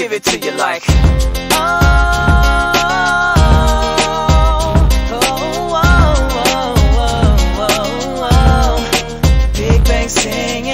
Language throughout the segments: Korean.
give it to you like Big Bang singing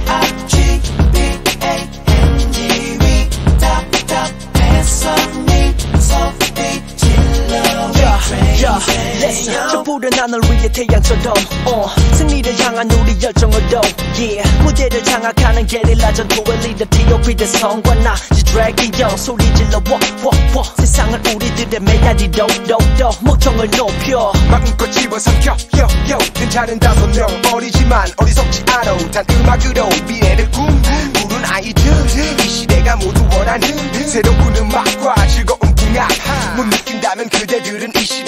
R-G-B-A-N-G we top hands off me 소리 질러 Listen 촛불은 하늘 위에 태양처럼 승리를 향한 우리 열정으로 Yeah 무대를 장악하는 게릴라 전투의 리더 T.O.P.의 성과 나 드래기 형 소리 질러 워워워 세상을 우리들의 메아리로 목청을 높여 마음껏 집어삼켜 yo 괜찮은 5명 어리지만 어리석지 않아 단 음악으로 미래를 꿈꾸는 아이들 이 시대가 모두 원하는 새로운 음악과 즐거운 궁합 못 느낀다면 그대들은 이 시대